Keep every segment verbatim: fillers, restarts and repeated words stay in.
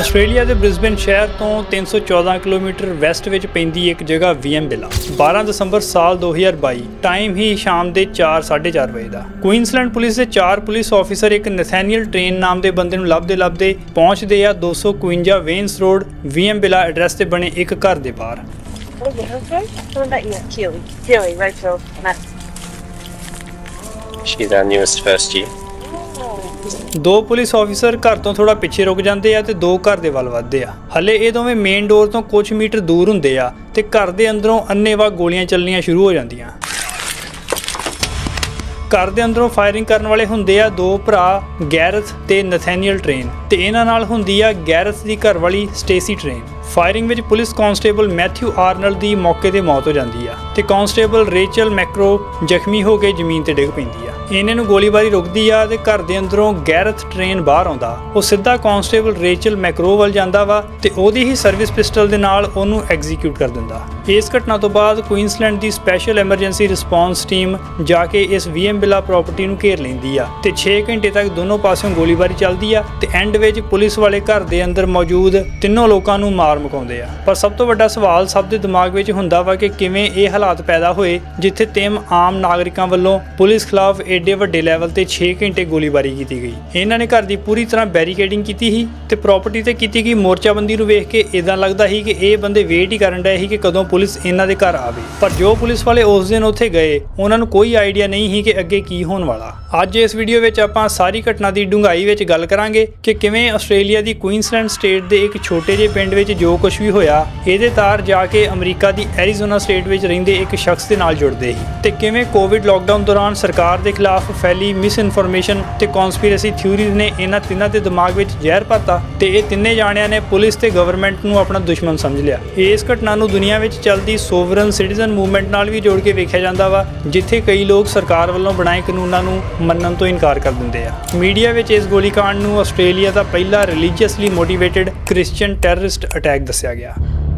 Australia ਦੇ Brisbane ਸ਼ਹਿਰ ਤੋਂ तीन सौ चौदह ਕਿਲੋਮੀਟਰ ਵੈਸਟ ਵਿੱਚ ਪੈਂਦੀ ਇੱਕ ਜਗ੍ਹਾ ਵੀਐਮਬਿਲਾ। बारह ਦਸੰਬਰ ਸਾਲ दो हज़ार बाईस ਟਾਈਮ ਹੀ ਸ਼ਾਮ ਦੇ चार साढ़े चार ਵਜੇ ਦਾ। ਕੁਈਨਸਲੈਂਡ ਪੁਲਿਸ ਦੇ ਚਾਰ ਪੁਲਿਸ ਆਫੀਸਰ ਇੱਕ ਨੈਥੈਨੀਅਲ ਟ੍ਰੇਨ ਨਾਮ ਦੇ ਬੰਦੇ ਨੂੰ ਲੱਭਦੇ ਲੱਭਦੇ ਪਹੁੰਚਦੇ ਆ दो सौ इक्यावन ਵੇਨਸ ਰੋਡ ਵੀਐਮਬਿਲਾ ਐਡਰੈਸ ਤੇ ਬਣੇ ਇੱਕ ਘਰ ਦੇ ਬਾਹਰ। She's our newest first year. ਦੋ ਪੁਲਿਸ ਆਫੀਸਰ ਘਰ ਤੋਂ ਥੋੜਾ ਪਿੱਛੇ ਰੁਕ ਜਾਂਦੇ ਆ ਤੇ ਦੋ ਘਰ ਦੇ ਵੱਲ ਵੱਧਦੇ ਆ। ਹਲੇ ਇਹ ਦੋਵੇਂ ਮੇਨ ਡੋਰ ਤੋਂ ਕੁਝ ਮੀਟਰ ਦੂਰ ਹੁੰਦੇ ਆ ਤੇ ਘਰ ਦੇ ਅੰਦਰੋਂ ਅੰਨੇਵਾਹ ਗੋਲੀਆਂ ਚੱਲਣੀਆਂ ਸ਼ੁਰੂ ਹੋ ਜਾਂਦੀਆਂ। ਘਰ ਦੇ ਅੰਦਰੋਂ ਫਾਇਰਿੰਗ ਕਰਨ ਵਾਲੇ ਹੁੰਦੇ ਆ ਦੋ ਭਰਾ ਗੈਰਥ ਤੇ ਨੈਥੈਨੀਅਲ ਟ੍ਰੇਨ ਤੇ ਇਹਨਾਂ ਨਾਲ ਹੁੰਦੀ ਆ ਗੈਰਥ ਦੀ ਘਰਵਾਲੀ ਸਟੇਸੀ ਟ੍ਰੇਨ। ਫਾਇਰਿੰਗ ਵਿੱਚ ਪੁਲਿਸ ਕਾਂਸਟੇਬਲ ਮੈਥਿਊ ਆਰਨਲਡ ਦੀ ਮੌਕੇ ਤੇ ਮੌਤ ਹੋ ਜਾਂਦੀ ਆ ਤੇ ਕਾਂਸਟੇਬਲ ਰੇਚਲ ਮੈਕਰੋ ਜ਼ਖਮੀ ਹੋ ਕੇ ਜ਼ਮੀਨ ਤੇ ਡਿੱਗ ਪੈਂਦੀ ਆ। ਇਹਨਾਂ ਨੂੰ ਗੋਲੀਬਾਰੀ ਰੁਕਦੀ ਆ ਤੇ ਘਰ ਦੇ ਅੰਦਰੋਂ ਗੈਰਥ ਟ੍ਰੇਨ ਬਾਹਰ ਆਉਂਦਾ। ਉਹ ਸਿੱਧਾ ਕਾਂਸਟੇਬਲ ਰੇਚਲ ਮੈਕਰੋ ਵੱਲ ਜਾਂਦਾ ਵਾ ਤੇ ਉਹਦੀ ਹੀ ਸਰਵਿਸ ਪਿਸਟਲ ਦੇ ਨਾਲ ਉਹਨੂੰ ਐਗਜ਼ੀਕਿਊਟ ਕਰ ਦਿੰਦਾ। ਇਸ ਘਟਨਾ ਤੋਂ ਬਾਅਦ ਕੁਈਨਸਲੈਂਡ ਦੀ ਸਪੈਸ਼ਲ ਐਮਰਜੈਂਸੀ ਰਿਸਪੌਂਸ ਟੀਮ ਜਾ ਕੇ ਇਸ ਵੀਐਮਬਿਲਾ ਪ੍ਰਾਪਰਟੀ ਨੂੰ ਘੇਰ ਲੈਂਦੀ ਆ ਤੇ छह ਘੰਟੇ ਤੱਕ ਦੋਨੋਂ ਪਾਸਿਓਂ ਗੋਲੀਬਾਰੀ ਚੱਲਦੀ ਆ ਤੇ ਐਂਡ ਵਿੱਚ ਪੁਲਿਸ ਵਾਲੇ ਘਰ ਦੇ ਅੰਦਰ ਮੌਜੂਦ ਤਿੰਨੋਂ ਲੋਕਾਂ ਨੂੰ ਮਾਰ ਮੁਕਾਉਂਦੇ ਆ। ਪਰ ਸਭ ਤੋਂ ਵੱਡਾ ਸਵਾਲ ਸਭ ਦੇ ਦਿਮਾਗ ਵਿੱਚ ਹੁੰਦਾ ਵਾ ਕਿ ਕਿਵੇਂ ਇਹ ਹਾਲਾਤ ਪੈਦਾ ਹੋਏ ਜਿੱਥੇ ਤਿੰਨ ਆਮ ਨਾਗਰਿਕਾਂ ਵੱਲੋਂ ਪੁਲਿਸ ਖਿਲਾਫ ਏਡੇ ਵੱਡੇ ਲੈਵਲ ਤੇ छह ਘੰਟੇ ਗੋਲੀਬਾਰੀ ਕੀਤੀ ਗਈ। ਇਹਨਾਂ ਨੇ ਘਰ ਦੀ ਪੂਰੀ ਤਰ੍ਹਾਂ ਬੈਰੀਕੇਡਿੰਗ ਕੀਤੀ ਸੀ ਤੇ ਪ੍ਰਾਪਰਟੀ ਤੇ ਕੀਤੀ ਗਈ ਮੋਰਚਾਬੰਦੀ ਨੂੰ ਵੇਖ ਕੇ ਇਦਾਂ ਲੱਗਦਾ ਸੀ ਕਿ ਇਹ ਬੰਦੇ ਵੇਟ ਹੀ ਕਰਨ ਡਏ ਸੀ ਕਿ ਕਦੋਂ ਪੁਲਿਸ ਇਹਨਾਂ ਦੇ ਘਰ ਆਵੇ। ਪਰ ਜੋ ਪੁਲਿਸ ਵਾਲੇ ਉਸ ਦਿਨ ਉੱਥੇ ਗਏ ਉਹਨਾਂ ਨੂੰ ਕੋਈ ਆਈਡੀਆ ਨਹੀਂ ਸੀ ਕਿ ਅੱਗੇ ਕੀ ਹੋਣ ਵਾਲਾ। ਅੱਜ ਇਸ ਵੀਡੀਓ ਵਿੱਚ ਆਪਾਂ ਸਾਰੀ ਘਟਨਾ ਦੀ ਡੂੰਘਾਈ ਵਿੱਚ ਗੱਲ ਕਰਾਂਗੇ ਕਿ ਕਿਵੇਂ ਆਸਟ੍ਰੇਲੀਆ ਦੀ ਕੁਈਨਸਲੈਂਡ ਸਟੇਟ ਦੇ ਇੱਕ ਛੋਟੇ ਜਿਹੇ ਪਿੰਡ ਵਿੱਚ ਜੋ ਕੁਝ ਵੀ ਹੋਇਆ ਇਹਦੇ ਤਾਰ ਜਾ ਕੇ ਅਮਰੀਕਾ ਦੀ ਐਰੀਜ਼ੋਨਾ ਸਟੇਟ ਵਿੱਚ ਰਹਿੰਦੇ ਇੱਕ ਸ਼ਖਸ ਦੇ ਨਾਲ ਜੁੜਦੇ ਸੀ ਤੇ ਕਿਵੇਂ ਕੋਵਿਡ ਲਾਕਡਾਊਨ ਦੌਰਾਨ ਸਰਕਾਰ ਦੇ ਖਿਲਾਫ ਫੈਲੀ ਮਿਸ ਇਨਫੋਰਮੇਸ਼ਨ ਤੇ ਕਨਸਪੀਰੇਸੀ ਥਿਊਰੀਜ਼ ਨੇ ਇਹਨਾਂ ਤਿੰਨਾਂ ਦੇ ਦਿਮਾਗ ਵਿੱਚ ਜ਼ਹਿਰ ਪਾਤਾ ਤੇ ਇਹ ਤਿੰਨੇ ਜਾਣਿਆਂ ਨੇ ਪੁਲਿਸ ਤੇ ਗਵਰਨਮੈਂਟ ਨੂੰ ਆਪਣਾ ਦੁਸ਼ਮਣ ਸਮਝ ਲਿਆ। ਇਸ ਘਟਨਾ ਨੂੰ ਦੁਨੀਆ ਵਿੱਚ ਚੱਲਦੀ ਸੋਵਰਨ ਸਿਟੀਜ਼ਨ ਮੂਵਮੈਂਟ ਨਾਲ ਵੀ ਜੋੜ ਕੇ ਵੇਖਿਆ ਜਾਂਦਾ ਵਾ ਜਿੱਥੇ ਕਈ ਲੋਕ ਸਰਕਾਰ ਵੱਲੋਂ ਬਣਾਏ ਕਾਨੂੰਨਾਂ ਨੂੰ ਮੰਨਣ ਤੋਂ ਇਨਕਾਰ ਕਰ ਦਿੰਦੇ ਆ। ਮੀਡੀਆ ਵਿੱਚ ਇਸ ਗੋਲੀकांड ਨੂੰ ਆਸਟ੍ਰੇਲੀਆ ਦਾ ਪਹਿਲਾ religiously motivated Christian terrorist attack ਦੱਸਿਆ ਗਿਆ।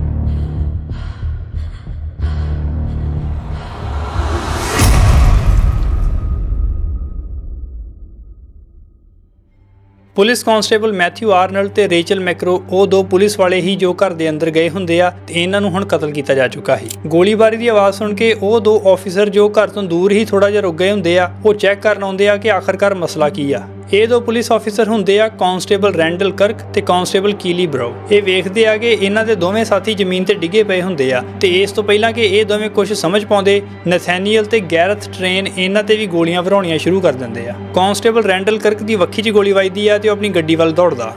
ਪੁਲਿਸ ਕਾਂਸਟੇਬਲ ਮੈਥਿਊ ਆਰਨਲਡ ਤੇ ਰੇਚਲ ਮੈਕਰੋ ਉਹ ਦੋ ਪੁਲਿਸ ਵਾਲੇ ਹੀ ਜੋ ਘਰ ਦੇ ਅੰਦਰ ਗਏ ਹੁੰਦੇ ਆ ਤੇ ਇਹਨਾਂ ਨੂੰ ਹੁਣ ਕਤਲ ਕੀਤਾ ਜਾ ਚੁੱਕਾ ਸੀ। ਗੋਲੀਬਾਰੀ ਦੀ ਆਵਾਜ਼ ਸੁਣ ਕੇ ਉਹ ਦੋ ਆਫੀਸਰ ਜੋ ਘਰ ਤੋਂ ਦੂਰ ਹੀ ਥੋੜਾ ਜਿਹਾ ਰੁਕ ਗਏ ਹੁੰਦੇ ਆ ਉਹ ਚੈੱਕ ਕਰਨ ਆਉਂਦੇ ਆ ਕਿ ਆਖਰਕਾਰ ਮਸਲਾ ਕੀ ਆ। ਇਹ ਦੋ ਪੁਲਿਸ ਆਫੀਸਰ ਹੁੰਦੇ ਆ ਕਾਂਸਟੇਬਲ ਰੈਂਡਲ ਕਰਕ ਤੇ ਕਾਂਸਟੇਬਲ ਕੀਲੀ ਬਰਾਓ। ਇਹ ਵੇਖਦੇ ਆ ਕਿ ਇਹਨਾਂ ਦੇ ਦੋਵੇਂ ਸਾਥੀ ਜ਼ਮੀਨ ਤੇ ਡਿੱਗੇ ਪਏ ਹੁੰਦੇ ਆ ਤੇ ਇਸ ਤੋਂ ਪਹਿਲਾਂ ਕਿ ਇਹ ਦੋਵੇਂ ਕੁਝ ਸਮਝ ਪਾਉਂਦੇ ਨੈਥੈਨੀਅਲ ਤੇ ਗੈਰਥ ਟ੍ਰੇਨ ਇਹਨਾਂ ਤੇ ਵੀ ਗੋਲੀਆਂ ਭਰਾਉਣੀਆਂ ਸ਼ੁਰੂ ਕਰ ਦਿੰਦੇ ਆ। ਕਾਂਸਟੇਬਲ ਰੈਂਡਲ ਕਰਕ ਦੀ ਵੱਖੀ 'ਚ ਗੋਲੀ ਵੱਜਦੀ ਆ ਤੇ ਉਹ ਆਪਣੀ ਗੱਡੀ ਵੱਲ ਦੌੜਦਾ।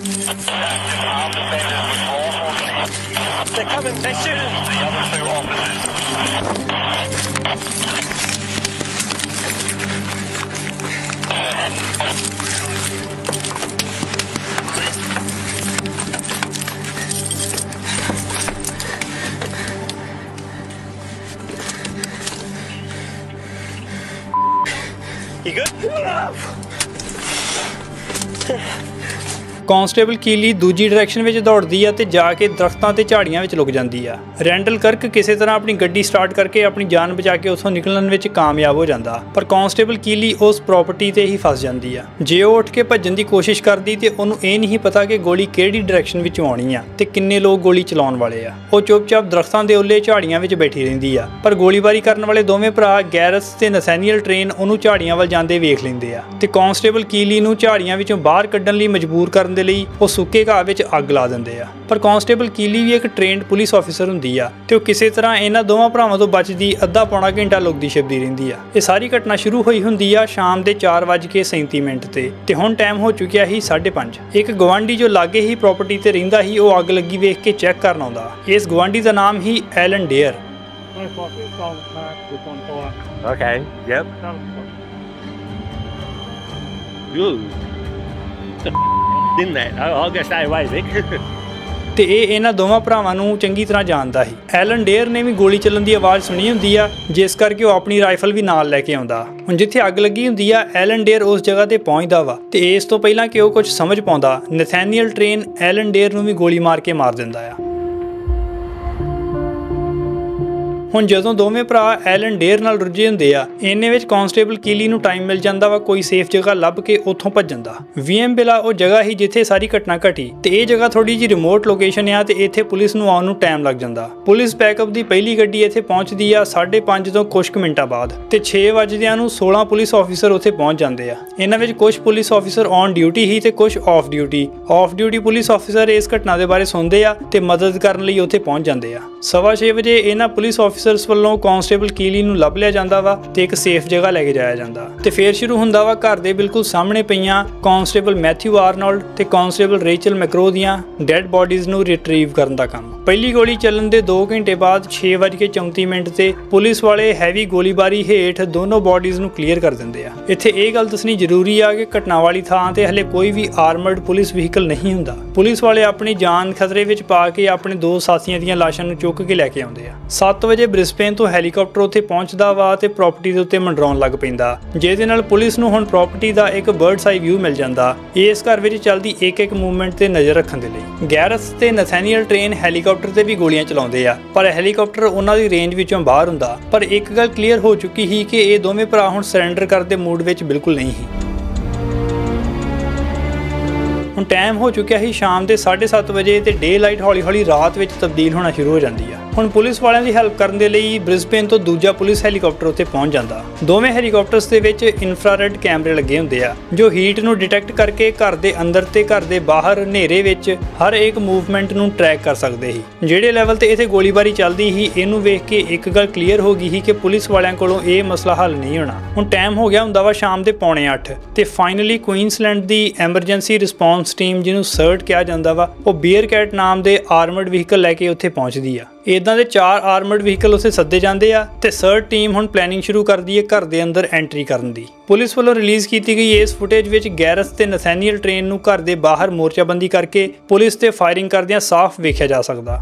You good? ਕਾਂਸਟੇਬਲ ਕੀਲੀ ਦੂਜੀ ਡਾਇਰੈਕਸ਼ਨ ਵਿੱਚ ਦੌੜਦੀ ਆ ਤੇ ਜਾ ਕੇ ਦਰਖਤਾਂ ਤੇ ਝਾੜੀਆਂ ਵਿੱਚ ਲੁਕ ਜਾਂਦੀ ਆ। ਰੈਂਡਲ ਕਰਕ ਕਿਸੇ ਤਰ੍ਹਾਂ ਆਪਣੀ ਗੱਡੀ ਸਟਾਰਟ ਕਰਕੇ ਆਪਣੀ ਜਾਨ ਬਚਾ ਕੇ ਉੱਥੋਂ ਨਿਕਲਣ ਵਿੱਚ ਕਾਮਯਾਬ ਹੋ ਜਾਂਦਾ ਪਰ ਕਾਂਸਟੇਬਲ ਕੀਲੀ ਉਸ ਪ੍ਰਾਪਰਟੀ ਤੇ ਹੀ ਫਸ ਜਾਂਦੀ ਆ। ਜੇ ਉਹ ਉੱਠ ਕੇ ਭੱਜਣ ਦੀ ਕੋਸ਼ਿਸ਼ ਕਰਦੀ ਤੇ ਉਹਨੂੰ ਇਹ ਨਹੀਂ ਪਤਾ ਕਿ ਗੋਲੀ ਕਿਹੜੀ ਡਾਇਰੈਕਸ਼ਨ ਵਿੱਚ ਆਉਣੀ ਆ ਤੇ ਕਿੰਨੇ ਲੋਕ ਗੋਲੀ ਚਲਾਉਣ ਵਾਲੇ ਆ। ਉਹ ਚੁੱਪਚਾਪ ਦਰਖਤਾਂ ਦੇ ਉੱਲੇ ਝਾੜੀਆਂ ਵਿੱਚ ਬੈਠੀ ਰਹਿੰਦੀ ਆ ਪਰ ਗੋਲੀਬਾਰੀ ਕਰਨ ਵਾਲੇ ਦੋਵੇਂ ਭਰਾ ਗੈਰਥ ਤੇ ਨੈਥੈਨੀਅਲ ਟ੍ਰੇਨ ਉਹਨੂੰ ਝਾੜੀਆਂ ਵੱਲ ਜਾਂਦੇ ਵੇਖ ਲੈਂਦੇ ਆ ਤੇ ਕਾਂਸਟੇਬਲ ਕੀਲੀ ਨੂੰ ਝਾੜੀਆਂ ਵਿੱਚੋਂ ਬਾਹਰ ਕੱਢਣ ਲਈ ਮਜਬੂਰ ਕਰਨ ਦੇ ਲਈ ਉਹ ਸੁੱਕੇ ਘਾਹ ਵਿੱਚ ਅੱਗ ਲਾ ਦਿੰਦੇ ਆ। ਪਰ ਕਾਂਸਟੇਬਲ ਕੀਲੀ ਵੀ ਇੱਕ ਟ੍ਰੇਨਡ ਪੁਲਿਸ ਆਫੀਸਰ ਹੁੰਦੀ ਆ ਤੇ ਉਹ ਕਿਸੇ ਤਰ੍ਹਾਂ ਇਹਨਾਂ ਦੋਵਾਂ ਭਰਾਵਾਂ ਤੋਂ ਬਚਦੀ ਅੱਧਾ ਪੌਣਾ ਘੰਟਾ ਲੁਕਦੀ ਛਿਪਦੀ ਰਹਿੰਦੀ ਆ। ਇਹ ਸਾਰੀ ਘਟਨਾ ਸ਼ੁਰੂ ਹੋਈ ਹੁੰਦੀ ਆ ਸ਼ਾਮ ਦੇ ਚਾਰ ਵੱਜ ਕੇ ਸੈਂਤੀ ਮਿੰਟ ਤੇ ਤੇ ਹੁਣ ਟਾਈਮ ਹੋ ਚੁੱਕਿਆ ਸੀ ਸਾਢੇ ਪੰਜ। ਇੱਕ ਗਵਾਂਢੀ ਜੋ ਲਾਗੇ ਹੀ ਪ੍ਰਾਪਰਟੀ ਤੇ ਰਹਿੰਦਾ ਸੀ ਉਹ ਅੱਗ ਲੱਗੀ ਵੇਖ ਕੇ ਚੈੱਕ ਕਰਨ ਆਉਂਦਾ। ਇਸ ਗਵਾਂਢੀ ਦਾ ਨਾਮ ਹੀ Alan Dare. Okay, yep. Ooh. In that. I'll go stay away, Vic. ਤੇ ਇਹ ਇਹਨਾਂ ਦੋਵਾਂ ਭਰਾਵਾਂ ਨੂੰ ਚੰਗੀ ਤਰ੍ਹਾਂ ਜਾਣਦਾ ਸੀ। ਐਲਨ ਡੇਅਰ ਨੇ ਵੀ ਗੋਲੀ ਚੱਲਣ ਦੀ ਆਵਾਜ਼ ਸੁਣੀ ਹੁੰਦੀ ਆ ਜਿਸ ਕਰਕੇ ਉਹ ਆਪਣੀ ਰਾਈਫਲ ਵੀ ਨਾਲ ਲੈ ਕੇ ਆਉਂਦਾ। ਹੁਣ ਜਿੱਥੇ ਅੱਗ ਲੱਗੀ ਹੁੰਦੀ ਆ ਐਲਨ ਡੇਅਰ ਉਸ ਜਗ੍ਹਾ ਤੇ ਪਹੁੰਚਦਾ ਵਾ ਤੇ ਇਸ ਤੋਂ ਪਹਿਲਾਂ ਕਿ ਉਹ ਕੁਝ ਸਮਝ ਪਾਉਂਦਾ ਨੈਥੈਨੀਅਲ ਟ੍ਰੇਨ ਐਲਨ ਡੇਅਰ ਨੂੰ ਵੀ ਗੋਲੀ ਮਾਰ ਕੇ ਮਾਰ ਦਿੰਦਾ ਆ। ਹੁਣ ਜਦੋਂ ਦੋਵੇਂ ਭਰਾ ਐਲਨ ਡੇਅਰ ਨਾਲ ਰੁੱਝੇ ਹੁੰਦੇ ਆ, ਇੰਨੇ ਵਿੱਚ ਕਾਂਸਟੇਬਲ ਕੀਲੀ ਨੂੰ ਟਾਈਮ ਮਿਲ ਜਾਂਦਾ ਵਾ ਕੋਈ ਸੇਫ ਜਗ੍ਹਾ ਲੱਭ ਕੇ ਉੱਥੋਂ ਭੱਜਣ ਦਾ। ਵੀਐਮ ਵਿਲਾ ਉਹ ਜਗ੍ਹਾ ਹੀ ਜਿੱਥੇ ਸਾਰੀ ਘਟਨਾ ਘਟੀ ਤੇ ਇਹ ਜਗ੍ਹਾ ਥੋੜੀ ਜਿਹੀ ਰਿਮੋਟ ਲੋਕੇਸ਼ਨ ਆ ਤੇ ਇੱਥੇ ਪੁਲਿਸ ਨੂੰ ਆਉਣ ਨੂੰ ਟਾਈਮ ਲੱਗ ਜਾਂਦਾ। ਪੁਲਿਸ ਬੈਕਅਪ ਦੀ ਪਹਿਲੀ ਗੱਡੀ ਇੱਥੇ ਪਹੁੰਚਦੀ ਆ ਸਾਢੇ ਪੰਜ ਤੋਂ ਕੁਝ ਕੁ ਮਿੰਟਾਂ ਬਾਅਦ ਤੇ ਛੇ ਵਜਦਿਆਂ ਨੂੰ ਸੋਲਾਂ ਪੁਲਿਸ ਆਫੀਸਰ ਉੱਥੇ ਪਹੁੰਚ ਜਾਂਦੇ ਆ। ਇਹਨਾਂ ਵਿੱਚ ਕੁਝ ਪੁਲਿਸ ਆਫੀਸਰ ਔਨ ਡਿਊਟੀ ਹੀ ਤੇ ਕੁਝ off duty. Off duty police officer ਇਸ ਘਟਨਾ ਦੇ ਬਾਰੇ ਸੁਣਦੇ ਆ ਤੇ ਮਦਦ ਕਰਨ ਲਈ ਉੱਥੇ ਪਹੁੰਚ ਜਾਂਦੇ ਆ। ਸਵਾ ਛੇ ਵਜੇ ਇਹਨਾਂ ਪੁਲਿਸ ਆਫੀਸਰਸ ਵੱਲੋਂ ਕਾਂਸਟੇਬਲ ਕੀਲੀ ਨੂੰ ਲੱਭ ਲਿਆ ਜਾਂਦਾ ਵਾ ਤੇ ਇੱਕ ਸੇਫ ਜਗ੍ਹਾ ਲੈ ਕੇ ਜਾਇਆ ਜਾਂਦਾ ਤੇ ਫੇਰ ਸ਼ੁਰੂ ਹੁੰਦਾ ਵਾ ਘਰ ਦੇ ਬਿਲਕੁਲ ਸਾਹਮਣੇ ਪਈਆਂ ਕਾਂਸਟੇਬਲ ਮੈਥਿਊ ਆਰਨੋਲਡ ਤੇ ਕਾਂਸਟੇਬਲ ਰੇਚਲ ਮੈਕਰੋ ਦੀਆਂ ਡੈਡ ਬੋਡੀਜ਼ ਨੂੰ ਰਿਟਰੀਵ ਕਰਨ ਦਾ ਕੰਮ। ਪਹਿਲੀ ਗੋਲੀ ਚੱਲਣ ਦੇ ਦੋ ਘੰਟੇ ਬਾਅਦ ਛੇ ਵੱਜ ਕੇ ਚੌਂਤੀ ਮਿੰਟ ਤੇ ਪੁਲਿਸ ਵਾਲੇ ਹੈਵੀ ਗੋਲੀਬਾਰੀ ਹੇਠ ਦੋਨੋਂ ਬੋਡੀਜ਼ ਨੂੰ ਕਲੀਅਰ ਕਰ ਦਿੰਦੇ ਆ। ਇੱਥੇ ਇਹ ਗੱਲ ਦੱਸਣੀ ਜ਼ਰੂਰੀ ਆ ਕਿ ਘਟਨਾ ਵਾਲੀ ਥਾਂ ਤੇ ਹਲੇ ਕੋਈ ਵੀ ਆਰਮਰਡ ਪੁਲਿਸ ਵਹੀਕਲ ਨਹੀਂ ਹੁੰਦਾ। ਪੁਲਿਸ ਵਾਲੇ ਆਪਣੀ ਜਾਨ ਖਤਰੇ ਵਿੱਚ ਪਾ ਕੇ ਆਪਣੇ ਦੋ ਸਾਥੀਆਂ ਦੀਆਂ ਲਾਸ਼ਾਂ ਨੂੰ ਚੁੱਕ ਕੇ ਲੈ ਕੇ ਆਉਂਦੇ ਆ। ਸੱਤ ਵਜੇ ਬ੍ਰਿਸਬੇਨ ਤੋਂ ਹੈਲੀਕਾਪਟਰ ਉੱਥੇ ਪਹੁੰਚਦਾ ਵਾ ਤੇ ਪ੍ਰਾਪਰਟੀ ਦੇ ਉੱਤੇ ਮੰਡਰਾਉਣ ਲੱਗ ਪੈਂਦਾ, ਜਿਹਦੇ ਨਾਲ ਪੁਲਿਸ ਨੂੰ ਹੁਣ ਪ੍ਰਾਪਰਟੀ ਦਾ ਇੱਕ ਬਰਡਸ ਆਈ ਵਿਊ ਮਿਲ ਜਾਂਦਾ ਇਸ ਘਰ ਵਿੱਚ ਚੱਲਦੀ ਇੱਕ ਇੱਕ ਮੂਵਮੈਂਟ ਤੇ ਨਜ਼ਰ ਰੱਖਣ ਦੇ ਲਈ। ਗੈਰਥ ਤੇ ਨਥੈਨੀਅਲ ਟ੍ਰੇਨ ਹੈਲੀਕਾਪਟਰ ਤੇ ਵੀ ਗੋਲੀਆਂ ਚਲਾਉਂਦੇ ਆ ਪਰ ਹੈਲੀਕਾਪਟਰ ਉਹਨਾਂ ਦੀ ਰੇਂਜ ਵਿੱਚੋਂ ਬਾਹਰ ਹੁੰਦਾ। ਪਰ ਇੱਕ ਗੱਲ ਕਲੀਅਰ ਹੋ ਚੁੱਕੀ ਸੀ ਕਿ ਇਹ ਦੋਵੇਂ ਭਰਾ ਹੁਣ ਸਰੈਂਡਰ ਕਰਨ ਦੇ ਮੂਡ ਵਿੱਚ ਬਿਲਕੁਲ ਨਹੀਂ ਸੀ। ਹੁਣ ਟਾਈਮ ਹੋ ਚੁੱਕਿਆ ਸੀ ਸ਼ਾਮ ਦੇ ਸਾਢੇ ਸੱਤ ਵਜੇ ਤੇ ਡੇ ਲਾਈਟ ਹੌਲੀ ਹੌਲੀ ਰਾਤ ਵਿੱਚ ਤਬਦੀਲ ਹੋਣਾ ਸ਼ੁਰੂ ਹੋ ਜਾਂਦੀ ਆ। ਹੁਣ ਪੁਲਿਸ ਵਾਲਿਆਂ ਦੀ ਹੈਲਪ ਕਰਨ ਦੇ ਲਈ ਬ੍ਰਿਸਬੇਨ ਤੋਂ ਦੂਜਾ ਪੁਲਿਸ ਹੈਲੀਕਾਪਟਰ ਉੱਤੇ ਪਹੁੰਚ ਜਾਂਦਾ। ਦੋਵੇਂ ਹੈਲੀਕਾਪਟਰਸ ਦੇ ਵਿੱਚ ਇਨਫਰਾਰੈਡ ਕੈਮਰੇ ਲੱਗੇ ਹੁੰਦੇ ਆ ਜੋ ਹੀਟ ਨੂੰ ਡਿਟੈਕਟ ਕਰਕੇ ਘਰ ਦੇ ਅੰਦਰ ਤੇ ਘਰ ਦੇ ਬਾਹਰ ਹਨੇਰੇ ਵਿੱਚ ਹਰ ਇੱਕ ਮੂਵਮੈਂਟ ਨੂੰ ਟਰੈਕ ਕਰ ਸਕਦੇ ਸੀ। ਜਿਹੜੇ ਲੈਵਲ ਤੇ ਇੱਥੇ ਗੋਲੀਬਾਰੀ ਚੱਲਦੀ ਸੀ ਇਹਨੂੰ ਵੇਖ ਕੇ ਇੱਕ ਗੱਲ ਕਲੀਅਰ ਹੋ ਗਈ ਸੀ ਕਿ ਪੁਲਿਸ ਵਾਲਿਆਂ ਕੋਲੋਂ ਇਹ ਮਸਲਾ ਹੱਲ ਨਹੀਂ ਹੋਣਾ। ਹੁਣ ਟਾਈਮ ਹੋ ਗਿਆ ਹੁੰਦਾ ਵਾ ਸ਼ਾਮ ਦੇ ਪੌਣੇ ਅੱਠ ਤੇ ਫਾਈਨਲੀ ਕੁਈਨਸਲੈਂਡ ਦੀ ਐਮਰਜੈਂਸੀ ਰਿਸਪੌਂਸ ਟੀਮ ਜਿਹਨੂੰ ਸਰਟ ਕਿਹਾ ਜਾਂਦਾ ਵਾ ਉਹ ਬੀਅਰ ਕੈਟ ਨਾਮ ਦੇ ਆਰਮਰਡ ਵਹੀਕਲ ਲੈ ਕੇ ਉੱਥੇ ਪਹੁੰਚਦੀ ਆ। ਇਦਾਂ ਦੇ ਚਾਰ ਆਰਮਰਡ ਵਹੀਕਲ ਉੱਥੇ ਸੱਦੇ ਜਾਂਦੇ ਆ ਤੇ ਸਰਟ ਟੀਮ ਹੁਣ ਪਲੈਨਿੰਗ ਸ਼ੁਰੂ ਕਰਦੀ ਹੈ ਘਰ ਦੇ ਅੰਦਰ ਐਂਟਰੀ ਕਰਨ ਦੀ। ਪੁਲਿਸ ਵੱਲੋਂ ਰਿਲੀਜ਼ ਕੀਤੀ ਗਈ ਇਸ ਫੁਟੇਜ ਵਿੱਚ ਗੈਰਥ ਤੇ ਨਥੈਨੀਅਲ ਟ੍ਰੇਨ ਨੂੰ ਘਰ ਦੇ ਬਾਹਰ ਮੋਰਚਾਬੰਦੀ ਕਰਕੇ ਪੁਲਿਸ ਤੇ ਫਾਇਰਿੰਗ ਕਰਦਿਆਂ ਸਾਫ਼ ਵੇਖਿਆ ਜਾ ਸਕਦਾ।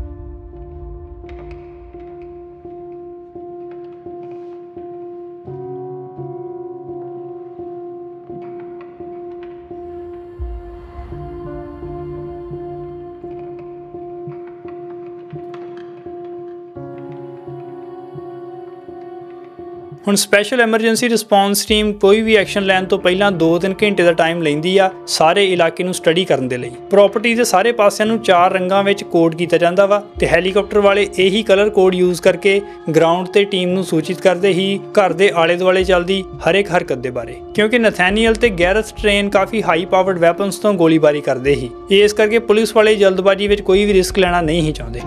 ਹੁਣ ਸਪੈਸ਼ਲ ਐਮਰਜੈਂਸੀ ਰਿਸਪੌਂਸ ਟੀਮ ਕੋਈ ਵੀ ਐਕਸ਼ਨ ਲੈਣ ਤੋਂ ਪਹਿਲਾਂ ਦੋ ਤਿੰਨ ਘੰਟੇ ਦਾ ਟਾਈਮ ਲੈਂਦੀ ਆ ਸਾਰੇ ਇਲਾਕੇ ਨੂੰ ਸਟੱਡੀ ਕਰਨ ਦੇ ਲਈ। ਪ੍ਰਾਪਰਟੀ ਦੇ ਸਾਰੇ ਪਾਸਿਆਂ ਨੂੰ ਚਾਰ ਰੰਗਾਂ ਵਿੱਚ ਕੋਡ ਕੀਤਾ ਜਾਂਦਾ ਵਾ ਤੇ ਹੈਲੀਕਾਪਟਰ ਵਾਲੇ ਇਹੀ ਕਲਰ ਕੋਡ ਯੂਜ਼ ਕਰਕੇ ਗਰਾਊਂਡ ਤੇ ਟੀਮ ਨੂੰ ਸੂਚਿਤ ਕਰਦੇ ਹੀ ਘਰ ਦੇ ਆਲੇ ਦੁਆਲੇ ਚੱਲਦੀ ਹਰ ਇੱਕ ਹਰਕਤ ਦੇ ਬਾਰੇ। ਕਿਉਂਕਿ ਨਥੈਨੀਅਲ ਤੇ ਗੈਰਥ ਟ੍ਰੇਨ ਕਾਫੀ ਹਾਈ ਪਾਵਰਡ ਵੈਪਨਸ ਤੋਂ ਗੋਲੀਬਾਰੀ ਕਰਦੇ ਹੀ, ਇਸ ਕਰਕੇ ਪੁਲਿਸ ਵਾਲੇ ਜਲਦਬਾਜ਼ੀ ਵਿੱਚ ਕੋਈ ਵੀ ਰਿਸਕ ਲੈਣਾ ਨਹੀਂ ਹੀ ਚਾਹੁੰਦੇ।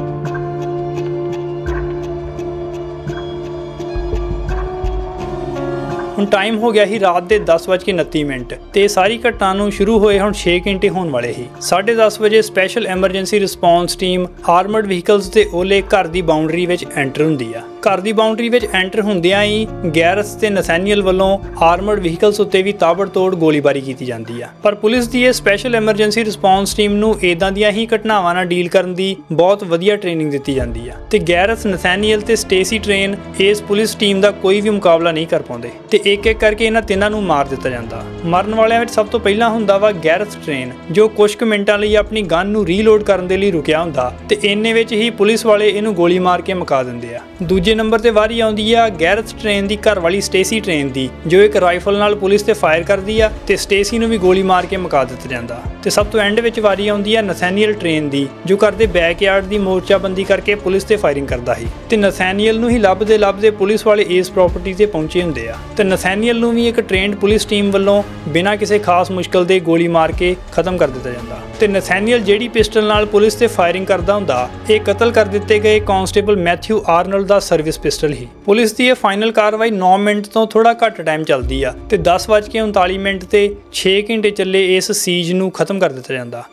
ਹੁਣ ਟਾਈਮ ਹੋ ਗਿਆ ਸੀ ਰਾਤ ਦੇ ਦਸ ਵੱਜ ਕੇ ਉਨੱਤੀ ਮਿੰਟ ਤੇ ਸਾਰੀ ਘਟਨਾ ਨੂੰ ਸ਼ੁਰੂ ਹੋਏ ਹੁਣ ਛੇ ਘੰਟੇ ਹੋਣ ਵਾਲੇ ਸੀ। ਸਾਢੇ ਦਸ ਵਜੇ special emergency response team armoured vehicles ਦੇ ਓਲੇ ਘਰ ਦੀ ਬਾਉਂਡਰੀ ਵਿੱਚ ਐਂਟਰ ਹੁੰਦੀ ਆ। ਘਰ ਦੀ ਬਾਉਂਡਰੀ ਵਿੱਚ ਐਂਟਰ ਹੁੰਦਿਆਂ ਹੀ ਗੈਰਥ ਤੇ ਨਥੈਨੀਅਲ ਵੱਲੋਂ ਆਰਮਰਡ ਵਹੀਕਲਸ ਉੱਤੇ ਵੀ ਤਾਬੜਤੋੜ ਗੋਲੀਬਾਰੀ ਕੀਤੀ ਜਾਂਦੀ ਆ। ਪਰ ਪੁਲਿਸ ਦੀ ਇਹ ਸਪੈਸ਼ਲ ਐਮਰਜੈਂਸੀ ਰਿਸਪੌਂਸ ਟੀਮ ਨੂੰ ਇਦਾਂ ਦੀਆਂ ਹੀ ਘਟਨਾਵਾਂ ਨਾਲ ਡੀਲ ਕਰਨ ਦੀ ਬਹੁਤ ਵਧੀਆ ਟ੍ਰੇਨਿੰਗ ਦਿੱਤੀ ਜਾਂਦੀ ਆ ਤੇ ਗੈਰਥ, ਨਥੈਨੀਅਲ ਤੇ ਸਟੇਸੀ ਟ੍ਰੇਨ ਇਸ ਪੁਲਿਸ ਟੀਮ ਦਾ ਕੋਈ ਵੀ ਮੁਕਾਬਲਾ ਨਹੀਂ ਕਰ ਪਾਉਂਦੇ ਤੇ ਇੱਕ ਇੱਕ ਕਰਕੇ ਇਹਨਾਂ ਤਿੰਨਾਂ ਨੂੰ ਮਾਰ ਦਿੱਤਾ ਜਾਂਦਾ। ਮਰਨ ਵਾਲਿਆਂ ਵਿੱਚ ਸਭ ਤੋਂ ਪਹਿਲਾਂ ਹੁੰਦਾ ਵਾ ਗੈਰਥ ਟ੍ਰੇਨ ਜੋ ਕੁਝ ਕੁ ਮਿੰਟਾਂ ਲਈ ਆਪਣੀ ਗਨ ਨੂੰ ਰੀਲੋਡ ਕਰਨ ਦੇ ਲਈ ਰੁਕਿਆ ਹੁੰਦਾ ਤੇ ਇੰਨੇ ਵਿੱਚ ਹੀ ਪੁਲਿਸ ਵਾਲੇ ਇਹਨੂੰ ਗੋਲੀ ਮਾਰ ਕੇ ਮੁਕਾ ਦਿੰਦੇ ਆ। ਦੂਜੇ ਨੰਬਰ ਤੇ ਵਾਰੀ ਆਉਂਦੀ ਆ ਗੈਰਥ ਟ੍ਰੇਨ ਦੀ ਘਰ ਵਾਲੀ ਸਟੇਸੀ ਟ੍ਰੇਨ ਦੀ ਜੋ ਇੱਕ ਰਾਈਫਲ ਨਾਲ ਪੁਲਿਸ ਤੇ ਫਾਇਰ ਕਰਦੀ ਆ ਤੇ ਸਟੇਸੀ ਨੂੰ ਵੀ ਗੋਲੀ ਮਾਰ ਕੇ ਮੁਕਾ ਦਿੱਤਾ ਜਾਂਦਾ। ਤੇ ਸਭ ਤੋਂ ਐਂਡ ਵਿੱਚ ਵਾਰੀ ਆਉਂਦੀ ਆ ਨਥੈਨੀਅਲ ਟ੍ਰੇਨ ਦੀ ਜੋ ਘਰ ਦੇ ਬੈਕਯਾਰਡ ਦੀ ਮੋਰਚਾਬੰਦੀ ਕਰਕੇ ਪੁਲਿਸ ਤੇ ਫਾਇਰਿੰਗ ਕਰਦਾ ਸੀ ਤੇ ਨਥੈਨੀਅਲ ਨੂੰ ਹੀ ਲੱਭਦੇ ਲੱਭਦੇ ਪੁਲਿਸ ਵਾਲੇ ਇਸ ਪ੍ਰਾਪਰਟੀ ਤੇ ਪਹੁੰਚੇ ਹੁੰਦੇ ਆ ਤੇ ਨਥੈਨੀਅਲ ਨੂੰ ਵੀ ਇੱਕ ਟ੍ਰੇਨਡ ਪੁਲਿਸ ਟੀਮ ਵੱਲੋਂ ਬਿਨਾਂ ਕਿਸੇ ਖਾਸ ਮੁਸ਼ਕਲ ਦੇ ਗੋਲੀ ਮਾਰ ਕੇ ਖਤਮ ਕਰ ਦਿੱਤਾ ਜਾਂਦਾ ਤੇ ਨਥੈਨੀਅਲ ਜਿਹੜੀ ਪਿਸਟਲ ਨਾਲ ਪੁਲਿਸ ਤੇ ਫਾਇਰਿੰਗ ਕਰਦਾ ਹੁੰਦਾ ਇਹ ਕਤਲ ਕਰ ਦਿੱਤੇ ਗਏ ਕਾਂਸਟੇਬਲ ਮੈਥਿਊ ਆਰਨੋਲਡ ਦਾ ਸਰਵਿਸ ਪਿਸਟਲ ਹੀ। ਪੁਲਿਸ ਦੀ ਇਹ ਫਾਈਨਲ ਕਾਰਵਾਈ ਨੌ ਮਿੰਟ ਤੋਂ ਥੋੜਾ ਘੱਟ ਟਾਈਮ ਚੱਲਦੀ ਆ ਤੇ ਦਸ ਵੱਜ ਕੇ ਉਨਤਾਲੀ ਮਿੰਟ ਤੇ ਛੇ ਘੰਟੇ ਚੱਲੇ ਇਸ ਸੀਜ ਨੂੰ ਖਤਮ ਕਰ ਦਿੱਤਾ ਜਾਂਦਾ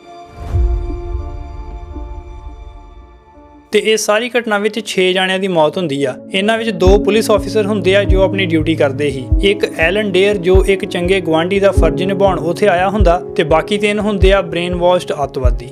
ਤੇ ਇਸ ਸਾਰੀ ਘਟਨਾ ਵਿੱਚ ਛੇ ਜਾਣਿਆਂ ਦੀ ਮੌਤ ਹੁੰਦੀ ਆ। ਇਹਨਾਂ ਵਿੱਚ ਦੋ ਪੁਲਿਸ ਆਫੀਸਰ ਹੁੰਦੇ ਆ ਜੋ ਆਪਣੀ ਡਿਊਟੀ ਕਰਦੇ ਸੀ, ਇੱਕ ਐਲਨ ਡੇਅਰ ਜੋ ਇੱਕ ਚੰਗੇ ਗੁਆਂਢੀ ਦਾ ਫਰਜ਼ ਨਿਭਾਉਣ ਉੱਥੇ ਆਇਆ ਹੁੰਦਾ ਤੇ ਬਾਕੀ ਤਿੰਨ ਹੁੰਦੇ ਆ ਬ੍ਰੇਨ ਵਾਸ਼ਡ ਅੱਤਵਾਦੀ।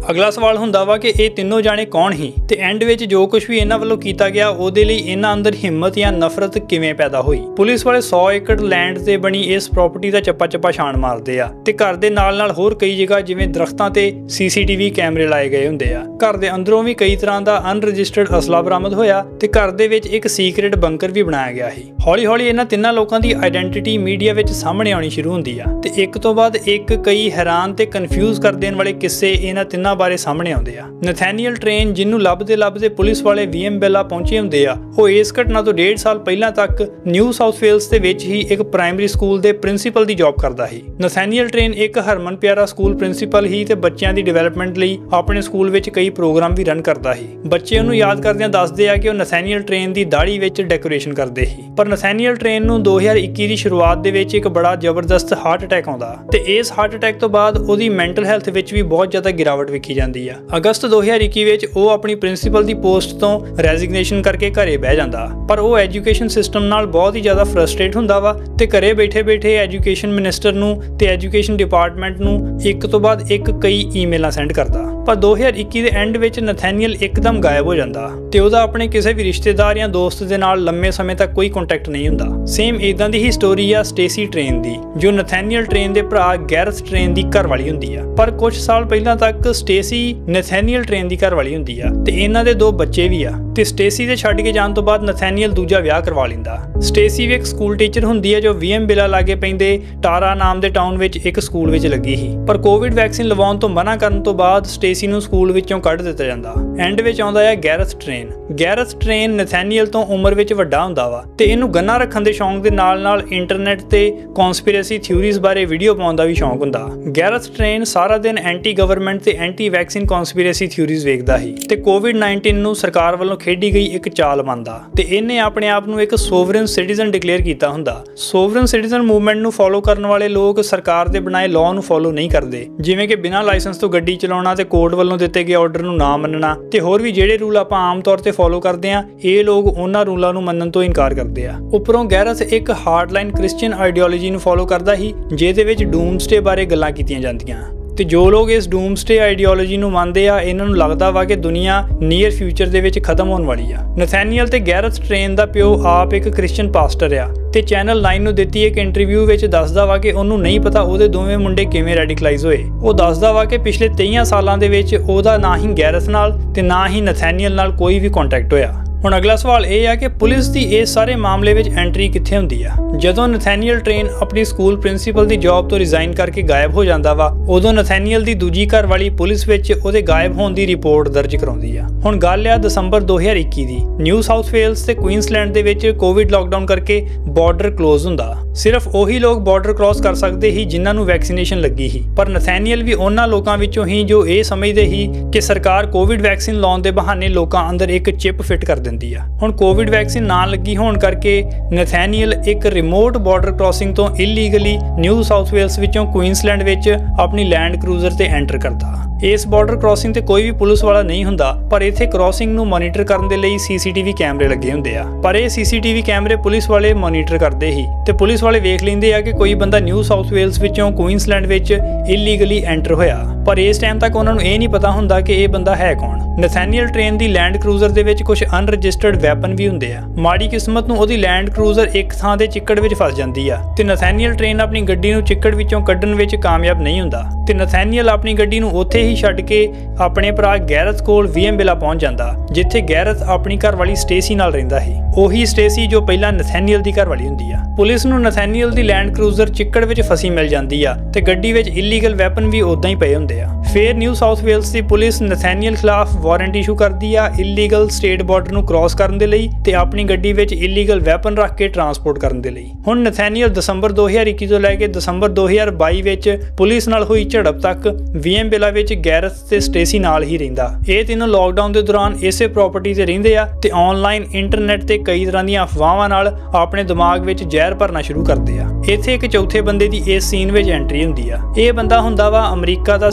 ਅਗਲਾ ਸਵਾਲ ਹੁੰਦਾ ਵਾ ਕਿ ਇਹ ਤਿੰਨੋਂ ਜਾਣੇ ਕੌਣ ਹੀ ਤੇ ਐਂਡ ਵਿੱਚ ਜੋ ਕੁਝ ਵੀ ਇਹਨਾਂ ਵੱਲੋਂ ਕੀਤਾ ਗਿਆ ਉਹਦੇ ਲਈ ਇਹਨਾਂ ਅੰਦਰ ਹਿੰਮਤ ਜਾਂ ਨਫ਼ਰਤ ਕਿਵੇਂ ਪੈਦਾ ਹੋਈ। ਪੁਲਿਸ ਵਾਲੇ ਸੌ ਏਕੜ ਲੈਂਡ ਤੇ ਬਣੀ ਇਸ ਪ੍ਰਾਪਰਟੀ ਦਾ ਚੱਪਾ ਚੱਪਾ ਛਾਣ ਮਾਰਦੇ ਆ ਤੇ ਘਰ ਦੇ ਨਾਲ ਨਾਲ ਹੋਰ ਕਈ ਜਗ੍ਹਾ ਜਿਵੇਂ ਦਰਖਤਾਂ ਤੇ ਸੀਸੀਟੀਵੀ ਕੈਮਰੇ ਲਾਏ ਗਏ ਹੁੰਦੇ ਆ। ਘਰ ਦੇ ਅੰਦਰੋਂ ਵੀ ਕਈ ਤਰ੍ਹਾਂ ਦਾ ਅਨਰਜਿਸਟਰਡ ਅਸਲਾ ਬਰਾਮਦ ਹੋਇਆ ਤੇ ਘਰ ਦੇ ਵਿੱਚ ਇੱਕ ਸੀਕ੍ਰੇਟ ਬੰਕਰ ਵੀ ਬਣਾਇਆ ਗਿਆ ਸੀ। ਹੌਲੀ ਹੌਲੀ ਇਹਨਾਂ ਤਿੰਨਾਂ ਲੋਕਾਂ ਦੀ ਆਇਡੈਂਟੀਟੀ ਮੀਡੀਆ ਵਿੱਚ ਸਾਹਮਣੇ ਆਉਣੀ ਸ਼ੁਰੂ ਹੁੰਦੀ ਆ ਤੇ ਇੱਕ ਤੋਂ ਬਾਅਦ ਇੱਕ ਕਈ ਹੈਰਾਨ ਤੇ ਕਨਫਿਊਜ਼ ਕਰ ਦੇਣ ਵਾਲੇ ਕਿੱਸੇ ਇਹਨਾਂ ਤਿੰਨਾਂ ਬਾਰੇ ਸਾਹਮਣੇ ਆਉਂਦੇ ਆ। ਨਥੈਨੀਅਲ ਟ੍ਰੇਨ ਜਿਹਨੂੰ ਲੱਭਦੇ ਲੱਭਦੇ ਪੁਲਿਸ ਵਾਲੇ ਵੀ ਐਮ ਬੈਲਾ ਪਹੁੰਚੇ ਹੁੰਦੇ ਆ, ਉਹ ਇਸ ਘਟਨਾ ਤੋਂ ਡੇਢ ਸਾਲ ਪਹਿਲਾਂ ਤੱਕ ਨਿਊ ਸਾਊਥ ਵੇਲਸ ਦੇ ਵਿੱਚ ਹੀ ਇੱਕ ਪ੍ਰਾਇਮਰੀ ਸਕੂਲ ਦੇ ਪ੍ਰਿੰਸੀਪਲ ਦੀ ਜੌਬ ਕਰਦਾ ਸੀ। ਨਥੈਨੀਅਲ ਟ੍ਰੇਨ ਇੱਕ ਹਰਮਨ ਪਿਆਰਾ ਸਕੂਲ ਪ੍ਰਿੰਸੀਪਲ ਹੀ ਤੇ ਬੱਚਿਆਂ ਦੀ ਡਿਵੈਲਪਮੈਂਟ ਲਈ ਆਪਣੇ ਸਕੂਲ ਵਿੱਚ ਕਈ ਪ੍ਰੋਗਰਾਮ ਵੀ ਰਨ ਕਰਦਾ ਸੀ। ਬੱਚੇ ਉਹਨੂੰ ਯਾਦ ਕਰਦਿਆਂ ਦੱਸਦੇ ਆ ਕਿ ਉਹ ਨਥੈਨੀਅਲ ਟ੍ਰੇਨ ਦੀ ਦਾੜੀ ਵਿੱਚ ਡੈਕੋਰੇਸ਼ਨ ਕਰਦੇ ਸੀ। ਪਰ ਨਥੈਨੀਅਲ ਟ੍ਰੇਨ ਨੂੰ ਦੋ ਹਜ਼ਾਰ ਇੱਕੀ ਦੀ ਸ਼ੁਰੂਆਤ ਦੇ ਵਿੱਚ ਇੱਕ ਬੜਾ ਜ਼ਬਰਦਸਤ ਹਾਰਟ ਅਟੈਕ ਆਉਂਦਾ ਤੇ ਇਸ ਹਾਰਟ ਅਟੈਕ ਤੋਂ ਬਾਅਦ ਉਹਦੀ ਮੈਂਟਲ ਹੈਲਥ ਵਿੱਚ ਵੀ ਬਹੁਤ ਜ਼ਿਆਦਾ ਗਿਰਾਵਟ ਵੇਖੀ ਜਾਂਦੀ ਆ। ਅਗਸਤ ਦੋ ਹਜ਼ਾਰ ਇੱਕੀ ਵਿੱਚ ਉਹ ਆਪਣੀ ਪ੍ਰਿੰਸੀਪਲ ਦੀ ਪੋਸਟ ਤੋਂ ਰੈਜ਼ਿਗਨੇਸ਼ਨ ਕਰਕੇ ਘਰੇ ਬਹਿ ਜਾਂਦਾ, ਪਰ ਉਹ ਐਜੂਕੇਸ਼ਨ ਸਿਸਟਮ ਨਾਲ ਬਹੁਤ ਹੀ ਜ਼ਿਆਦਾ ਫਰਸਟ੍ਰੇਟ ਹੁੰਦਾ ਵਾ ਤੇ ਘਰੇ ਬੈਠੇ ਬੈਠੇ ਐਜੂਕੇਸ਼ਨ ਮਿਨਿਸਟਰ ਨੂੰ ਤੇ ਐਜੂਕੇਸ਼ਨ ਡਿਪਾਰਟਮੈਂਟ ਨੂੰ ਇੱਕ ਤੋਂ ਬਾਅਦ ਇੱਕ ਕਈ ਈਮੇਲਾਂ ਸੈਂਡ ਕਰਦਾ। ਪਰ ਦੋ ਹਜ਼ਾਰ ਇੱਕੀ ਦੇ ਐਂਡ ਵਿੱਚ ਨਥੈਨੀਅਲ ਇੱਕਦਮ ਗਾਇਬ ਹੋ ਜਾਂਦਾ ਤੇ ਉਹਦਾ ਆਪਣੇ ਕਿਸੇ ਵੀ ਰਿਸ਼ਤੇਦਾਰ ਜਾਂ ਦੋਸਤ ਦੇ ਨਾਲ ਲੰਮੇ ਸਮੇਂ ਤੱਕ ਕੋਈ ਕੰਟੈਕਟ ਨਹੀਂ ਹੁੰਦਾ। ਸੇਮ ਇਦਾਂ ਦੀ ਹੀ ਸਟੋਰੀ ਆ ਸਟੇਸੀ ਟ੍ਰੇਨ ਦੀ, ਜੋ ਨਥੈਨੀਅਲ ਟ੍ਰੇਨ ਦੇ ਭਰਾ ਗੈਰਥ ਟ੍ਰੇਨ ਦੀ ਘਰਵਾਲੀ ਹੁੰਦੀ ਆ। ਪਰ ਕੁਝ ਸਾਲ ਪਹਿਲਾਂ ਤੱਕ ਸਟੇਸੀ ਨਥੈਨੀਅਲ ਟ੍ਰੇਨ ਦੀ ਘਰਵਾਲੀ ਹੁੰਦੀ ਆ ਤੇ ਇਹਨਾਂ ਦੇ ਦੋ ਬੱਚੇ ਵੀ ਆ ਤੇ ਸਟੇਸੀ ਦੇ ਛੱਡ ਕੇ ਜਾਣ ਤੋਂ ਬਾਅਦ ਨਥੈਨੀਅਲ ਦੂਜਾ ਵਿਆਹ ਕਰਵਾ ਲੈਂਦਾ। ਸਟੇਸੀ ਵੀ ਇੱਕ ਸਕੂਲ ਟੀਚਰ ਹੁੰਦੀ ਹੈ ਜੋ ਵੀ ਐਮ ਬੈਲਾ ਲਾਗੇ ਪੈਂਦੇ ਟਾਰਾ ਨਾਮ ਦੇ ਟਾਊਨ ਵਿੱਚ ਇੱਕ ਸਕੂਲ ਵਿੱਚ ਲੱਗੀ ਸੀ। ਪਰ ਕੋਵਿਡ ਵੈਕਸੀਨ ਲਵਾਉਣ ਤੋਂ ਮਨਾ ਕਰਨ ਤੋਂ ਬਾਅਦ ਸਟੇਸੀ ਨੂੰ ਸਕੂਲ ਵਿੱਚੋਂ ਕੱਢ ਦਿੱਤਾ ਜਾਂਦਾ। ਐਂਡ ਵਿੱਚ ਆਉਂਦਾ ਹੈ Gareth Train. Gareth Train Nathaniel ਤੋਂ ਉਮਰ ਵਿੱਚ ਵੱਡਾ ਹੁੰਦਾ ਵਾ ਤੇ ਇਹਨੂੰ ਗੰਨਾ ਰੱਖਣ ਦੇ ਸ਼ੌਂਕ ਦੇ ਨਾਲ ਨਾਲ ਇੰਟਰਨੈਟ ਤੇ ਕਨਸਪੀਰੇਸੀ ਥਿਊਰੀਜ਼ ਬਾਰੇ ਵੀਡੀਓ ਪਾਉਣ ਦਾ ਵੀ ਸ਼ੌਂਕ ਹੁੰਦਾ। ਗੈਰਥ ਟ੍ਰੇਨ ਸਾਰਾ ਦਿਨ ਐਂਟੀ ਗਵਰਨਮੈਂਟ ਤੇ ਐਂਟੀ ਵੈਕਸੀਨ ਕਨਸਪੀਰੇਸੀ ਥਿਊਰੀਜ਼ ਵੇਖਦਾ ਸੀ ਤੇ ਕੋਵਿਡ ਉੱਨੀ ਨੂੰ ਸਰਕਾਰ ਵੱਲੋਂ ਖੇਡੀ ਗਈ ਇੱਕ ਚਾਲ ਮੰਨਦਾ ਤੇ ਇਹਨੇ ਆਪਣੇ ਆਪ ਨੂੰ ਇੱਕ ਸੋਵਰਨ ਸਿਟੀਜ਼ਨ ਡਿਕਲੇਅਰ ਕੀਤਾ ਹੁੰਦਾ। ਸੋਵਰਨ ਸਿਟੀਜ਼ਨ ਮੂਵਮੈਂਟ ਨੂੰ ਫੋਲੋ ਕਰਨ ਵਾਲੇ ਲੋਕ ਸਰਕਾਰ ਦੇ ਬਣਾਏ ਲਾਅ ਨੂੰ ਫੋਲੋ ਨਹੀਂ ਕਰਦੇ, ਜਿਵੇਂ ਕਿ ਬਿਨਾਂ ਲਾਇਸੈਂਸ ਤੋਂ ਗੱਡੀ ਚਲਾਉਣਾ ਤੇ ਕੋਰਟ ਵੱਲੋਂ ਦਿੱਤੇ ਗਏ ਆਰਡਰ ਨੂੰ ਨਾ ਮੰਨਣਾ ਤੇ ਹੋਰ ਵੀ ਜਿਹੜੇ ਰੂਲ ਆਪਾਂ ਆਮ ਤੌਰ ਤੇ ਫੋਲੋ ਕਰਦੇ ਆ, ਇਹ ਲੋਕ ਉਹਨਾਂ ਰੂਲਾਂ ਨੂੰ ਮੰਨਣ ਤੋਂ ਇਨਕਾਰ ਕਰਦੇ ਆ। ਉੱਪਰੋਂ ਗੈਰਥ ਇੱਕ ਹਾਰਡਲਾਈਨ ਕ੍ਰਿਸਚੀਅਨ ਆਈਡੀਓਲੋਜੀ ਨੂੰ ਫੋਲੋ ਕਰਦਾ ਸੀ, ਜਿਹਦੇ ਵਿੱਚ ਡੂਮਸਡੇ ਬਾਰੇ ਗੱਲਾਂ ਕੀਤੀਆਂ ਜਾਂਦੀਆਂ ਤੇ ਜੋ ਲੋਕ ਇਸ ਡੂਮਸਡੇ ਆਈਡੀਓਲੋਜੀ ਨੂੰ ਮੰਨਦੇ ਆ, ਇਹਨਾਂ ਨੂੰ ਲੱਗਦਾ ਵਾ ਕਿ ਦੁਨੀਆ ਨੀਅਰ ਫਿਊਚਰ ਦੇ ਵਿੱਚ ਖਤਮ ਹੋਣ ਵਾਲੀ ਆ। ਨਥੈਨੀਅਲ ਤੇ ਗੈਰਥ ਟ੍ਰੇਨ ਦਾ ਪਿਓ ਆਪ ਇੱਕ ਕ੍ਰਿਸਚੀਅਨ ਪਾਸਟਰ ਆ ਤੇ ਚੈਨਲ ਨਾਈਨ ਨੂੰ ਦਿੱਤੀ ਇੱਕ ਇੰਟਰਵਿਊ ਵਿੱਚ ਦੱਸਦਾ ਵਾ ਕਿ ਉਹਨੂੰ ਨਹੀਂ ਪਤਾ ਉਹਦੇ ਦੋਵੇਂ ਮੁੰਡੇ ਕਿਵੇਂ ਰੈਡੀਕਲਾਈਜ਼ ਹੋਏ। ਉਹ ਦੱਸਦਾ ਵਾ ਕਿ ਪਿਛਲੇ ਤੇਈਆਂ ਸਾਲਾਂ ਦੇ ਵਿੱਚ ਉਹਦਾ ਨਾ ਹੀ ਗੈਰਥ ਨਾਲ ਤੇ ਨਾ ਹੀ ਨਥੈਨੀਅਲ ਨਾਲ ਕੋਈ ਵੀ ਕੰਟੈਕਟ ਹੋਇਆ। ਹੁਣ ਅਗਲਾ ਸਵਾਲ ਇਹ ਆ ਕਿ ਪੁਲਿਸ ਦੀ ਇਸ ਸਾਰੇ ਮਾਮਲੇ ਵਿੱਚ ਐਂਟਰੀ ਕਿੱਥੇ ਹੁੰਦੀ ਆ। ਜਦੋਂ ਨਥੈਨੀਅਲ ਟ੍ਰੇਨ ਆਪਣੀ ਸਕੂਲ ਪ੍ਰਿੰਸੀਪਲ ਦੀ ਜੌਬ ਤੋਂ ਰਿਜ਼ਾਈਨ ਕਰਕੇ ਗਾਇਬ ਹੋ ਜਾਂਦਾ ਵਾ, ਉਦੋਂ ਨਥੈਨੀਅਲ ਦੀ ਦੂਜੀ ਘਰਵਾਲੀ ਪੁਲਿਸ ਵਿੱਚ ਉਹਦੇ ਗਾਇਬ ਹੋਣ ਦੀ ਰਿਪੋਰਟ ਦਰਜ ਕਰਾਉਂਦੀ ਆ। ਹੁਣ ਗੱਲ ਆ ਦਸੰਬਰ ਦੋ ਹਜ਼ਾਰ ਇੱਕੀ ਦੀ। ਨਿਊ ਸਾਊਥ ਵੇਲਸ ਤੇ ਕੁਈਨਸਲੈਂਡ ਦੇ ਵਿੱਚ ਕੋਵਿਡ ਲਾਕਡਾਊਨ ਕਰਕੇ ਬਾਰਡਰ ਕਲੋਜ਼ ਹੁੰਦਾ। ਸਿਰਫ ਉਹੀ ਲੋਕ ਬਾਰਡਰ ਕ੍ਰਾਸ ਕਰ ਸਕਦੇ ਸੀ ਜਿਨ੍ਹਾਂ ਨੂੰ ਵੈਕਸੀਨੇਸ਼ਨ ਲੱਗੀ ਸੀ। ਪਰ ਨਥੈਨੀਅਲ ਵੀ ਉਹਨਾਂ ਲੋਕਾਂ ਵਿੱਚੋਂ ਹੀ ਜੋ ਇਹ ਸਮਝਦੇ ਸੀ ਕਿ ਸਰਕਾਰ ਕੋਵਿਡ ਵੈਕਸੀਨ ਲਾਉਣ ਦੇ ਬਹਾਨੇ ਲੋਕਾਂ ਅੰਦਰ ਇੱਕ ਚਿਪ ਫਿੱਟ ਕਰ ਦਿੰਦੀ ਆ। ਹੁਣ ਕੋਵਿਡ ਵੈਕਸੀਨ ਨਾ ਲੱਗੀ ਹੋਣ ਕਰਕੇ ਨਥੈਨੀਅਲ ਇੱਕ ਰਿਮੋਟ ਬਾਰਡਰ ਕ੍ਰਾਸਿੰਗ ਤੋਂ ਇਲੀਗਲੀ ਨਿਊ ਸਾਊਥ ਵੇਲਸ ਵਿੱਚੋਂ ਕੁਈਨਸਲੈਂਡ ਵਿੱਚ ਆਪਣੀ ਲੈਂਡ ਕਰੂਜ਼ਰ ਤੇ ਐਂਟਰ ਕਰਦਾ। ਇਸ ਬਾਰਡਰ ਕ੍ਰਾਸਿੰਗ ਤੇ ਕੋਈ ਵੀ ਪੁਲਿਸ ਵਾਲਾ ਨਹੀਂ ਹੁੰਦਾ, ਪਰ ਇੱਥੇ ਕ੍ਰਾਸਿੰਗ ਨੂੰ ਮੋਨੀਟਰ ਕਰਨ ਦੇ ਲਈ ਸੀਸੀਟੀਵੀ ਕੈਮਰੇ ਲੱਗੇ ਹੁੰਦੇ ਆ। ਪਰ ਇਹ ਸੀਸੀਟੀਵੀ ਕੈਮਰੇ ਪੁਲਿਸ ਵਾਲੇ ਮੋਨੀਟਰ ਕਰਦੇ ਹੀ ਤੇ ਪੁਲਿਸ ਵਾਲੇ ਵੇਖ ਲੈਂਦੇ ਆ ਕਿ ਕੋਈ ਬੰਦਾ ਨਿਊ ਸਾਊਥ ਵੇਲਸ ਵਿੱਚੋਂ ਕੁਈਨਸਲੈਂਡ ਵਿੱਚ ਇਲੀਗਲੀ ਐਂਟਰ ਹੋਇਆ। ਪਰ ਇਸ ਟਾਈਮ ਤੱਕ ਉਹਨਾਂ ਨੂੰ ਇਹ ਨਹੀਂ ਪਤਾ ਹੁੰਦਾ ਕਿ ਇਹ ਬੰਦਾ ਹੈ ਕੌਣ। ਨਥੈਨੀਅਲ ਟ੍ਰੇਨ ਦੀ ਲੈਂਡ ਕਰੂਜ਼ਰ ਦੇ ਵਿੱਚ ਕੁਝ ਅਨਰਜਿਸਟਰਡ ਵੈਪਨ ਵੀ ਹੁੰਦੇ ਆ। ਮਾੜੀ ਕਿਸਮਤ ਨੂੰ ਉਹਦੀ ਲੈਂਡ ਕਰੂਜ਼ਰ ਇੱਕ ਥਾਂ ਦੇ ਚਿੱਕੜ ਵਿੱਚ ਫਸ ਜਾਂਦੀ ਆ ਤੇ ਨਥੈਨੀਅਲ ਟ੍ਰੇਨ ਆਪਣੀ ਗੱਡੀ ਨੂੰ ਚਿੱਕੜ ਵਿੱਚੋਂ ਕੱਢਣ ਵਿੱਚ ਕਾਮਯਾਬ ਨਹੀਂ ਹੁੰਦਾ ਤੇ ਨਥੈਨੀਅਲ ਆਪਣੀ ਗੱਡੀ ਨੂੰ ਉੱਥੇ ਹੀ ਛੱਡ ਕੇ ਆਪਣੇ ਭਰਾ ਗੈਰਥ ਕੋਲ ਵੀ ਐਮ ਬੈਲਾ ਪਹੁੰਚ ਜਾਂਦਾ, ਜਿੱਥੇ ਗੈਰਥ ਆਪਣੀ ਘਰਵਾਲੀ ਸਟੇਸੀ ਨਾਲ ਰਹਿੰਦਾ ਸੀ। ਉਹੀ ਸਟੇਸੀ ਜੋ ਪਹਿਲਾਂ ਨਥੈਨੀਅਲ ਦੀ ਘਰਵਾਲੀ ਹੁੰਦੀ ਆ। ਪੁਲਿਸ ਨੂੰ ਨਥੈਨੀਅਲ ਦੀ ਲੈਂਡ ਕਰੂਜ਼ਰ ਚਿੱਕੜ ਵਿੱਚ ਫਸੀ ਮਿਲ ਜਾਂਦੀ ਆ ਤੇ ਗੱਡੀ ਵਿੱਚ ਇਲੀਗਲ ਵੈਪਨ ਵੀ ਉਦਾਂ ਹੀ ਪਏ ਹੁੰਦੇ ਆ। ਫਿਰ ਨਿਊ ਸਾਊਥ ਵੇਲਸ ਦੀ ਪੁਲਿਸ ਨਥੈਨੀਅਲ ਖਿਲਾਫ ਵਾਰੰਟ ਇਸ਼ੂ ਕਰਦੀ ਆ ਇਲੀਗਲ ਸਟੇਟ ਬਾਰਡਰ ਨੂੰ ਕ੍ਰਾਸ ਕਰਨ ਦੇ ਲਈ ਤੇ ਆਪਣੀ ਗੱਡੀ ਵਿੱਚ ਇਲੀਗਲ ਵੈਪਨ ਰੱਖ ਕੇ ਟਰਾਂਸਪੋਰਟ ਕਰਨ ਦੇ ਲਈ। ਹੁਣ ਨਥੈਨੀਅਲ ਦਸੰਬਰ ਦੋ ਹਜ਼ਾਰ ਇੱਕੀ ਤੋਂ ਲੈ ਕੇ ਦਸੰਬਰ ਦੋ ਹਜ਼ਾਰ ਬਾਈ ਵਿੱਚ ਪੁਲਿਸ ਨਾਲ ਹੋਈ ਝੜਪ ਤੱਕ ਵੀ ਐਮ ਬੈਲਾ ਵਿੱਚ ਗੈਰਥ ਤੇ ਸਟੇਸੀ ਨਾਲ ਹੀ ਰਹਿੰਦਾ। ਇਹ ਤਿੰਨੋਂ ਲਾਕਡਾਊਨ ਦੇ ਦੌਰਾਨ ਇਸੇ ਪ੍ਰਾਪਰਟੀ ਤੇ ਰਹਿੰਦੇ ਆ ਤੇ ਆਨਲਾਈਨ ਇੰਟਰਨੈਟ ਤੇ ਕਈ ਤਰ੍ਹਾਂ ਦੀਆਂ ਅਫਵਾਹਾਂ ਨਾਲ ਆਪਣੇ ਦਿਮਾਗ ਵਿੱਚ ਜ਼ਹਿਰ ਭਰਨਾ ਸ਼ੁਰੂ ਕਰਦੇ ਆ। ਇੱਥੇ ਇੱਕ ਚੌਥੇ ਬੰਦੇ ਦੀ ਇਸ ਸੀਨ ਵਿੱਚ ਐਂਟਰੀ ਹੁੰਦੀ ਆ। ਇਹ ਬੰਦਾ ਹੁੰਦਾ ਵਾ ਅਮਰੀਕਾ ਦਾ ਸਿਟੀਜ਼ਨ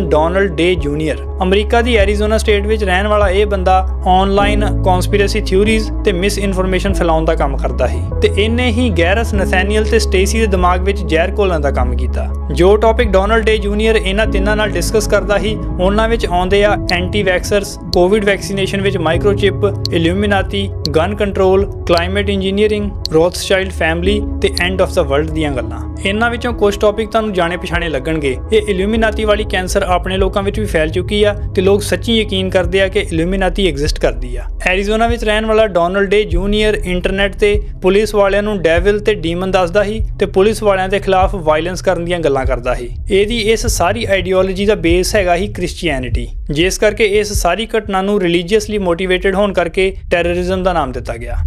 ਡੋਨਲਡ ਡੇ ਜੂਨੀਅਰ। ਅਮਰੀਕਾ ਦੀ ਐਰੀਜ਼ੋਨਾ ਸਟੇਟ ਵਿੱਚ ਰਹਿਣ ਵਾਲਾ ਇਹ ਬੰਦਾ ਆਨਲਾਈਨ ਕਨਸਪੀਰੇਸੀ ਥਿਊਰੀਜ਼ ਤੇ ਮਿਸ ਇਨਫੋਰਮੇਸ਼ਨ ਫੈਲਾਉਣ ਦਾ ਕੰਮ ਕਰਦਾ ਸੀ ਤੇ ਇਹਨੇ ਹੀ ਗੈਰਸ, ਨਥੈਨੀਅਲ ਤੇ ਸਟੇਸੀ ਦੇ ਦਿਮਾਗ ਵਿੱਚ ਜ਼ਹਿਰ ਘੋਲਣ ਦਾ ਕੰਮ ਕੀਤਾ। ਜੋ ਟੌਪਿਕ ਡੋਨਲਡ ਡੇ ਜੂਨੀਅਰ ਇਹਨਾਂ ਤਿੰਨਾਂ ਨਾਲ ਡਿਸਕਸ ਕਰਦਾ ਸੀ ਉਹਨਾਂ ਵਿੱਚ ਆਉਂਦੇ ਆ ਐਂਟੀ ਵੈਕਸਰਸ, ਕੋਵਿਡ ਵੈਕਸੀਨੇਸ਼ਨ ਵਿੱਚ microchip, Illuminati, gun control, climate engineering, Rothschild family ਤੇ ਐਂਡ ਆਫ ਦਾ ਵਰਲਡ ਦੀਆਂ ਗੱਲਾਂ। ਇਹਨਾਂ ਵਿੱਚੋਂ ਕੁਝ ਟੌਪਿਕ ਤੁਹਾਨੂੰ ਜਾਣੇ ਪਛਾਣੇ ਲੱਗਣਗੇ। ਇਹ ਇਲੂਮੀਨਾਤੀ ਵਾਲੀ ਕੈਂਸਰ ਆਪਣੇ ਲੋਕਾਂ ਵਿੱਚ ਵੀ ਫੈਲ ਚੁੱਕੀ ਆ ਤੇ ਲੋਕ ਸੱਚੀ ਯਕੀਨ ਕਰਦੇ ਆ ਕਿ ਇਲੂਮੀਨਾਤੀ ਐਗਜ਼ਿਸਟ ਕਰਦੀ ਆ। ਐਰੀਜ਼ੋਨਾ ਵਿੱਚ ਰਹਿਣ ਵਾਲਾ ਡੋਨਲਡ ਡੇ ਜੂਨੀਅਰ ਇੰਟਰਨੈਟ ਤੇ ਪੁਲਿਸ ਵਾਲਿਆਂ ਨੂੰ ਡੈਵਿਲ ਤੇ ਡੀਮਨ ਦੱਸਦਾ ਸੀ ਤੇ ਪੁਲਿਸ ਵਾਲਿਆਂ ਦੇ ਖਿਲਾਫ ਵਾਇਲੈਂਸ ਕਰਨ ਦੀਆਂ ਗੱਲਾਂ ਕਰਦਾ ਸੀ। ਇਹਦੀ ਇਸ ਸਾਰੀ ਆਈਡੀਓਲੋਜੀ ਦਾ ਬੇਸ ਹੈਗਾ ਹੀ ਕ੍ਰਿਸਚੀਅਨਿਟੀ, ਜਿਸ ਕਰਕੇ ਇਸ ਸਾਰੀ ਘਟਨਾ ਨੂੰ ਰਿਲੀਜੀਅਸਲੀ ਮੋਟੀਵੇਟਡ ਹੋਣ ਕਰਕੇ ਟੈਰਰਿਜ਼ਮ ਦਾ ਨਾਮ ਦਿੱਤਾ ਗਿਆ।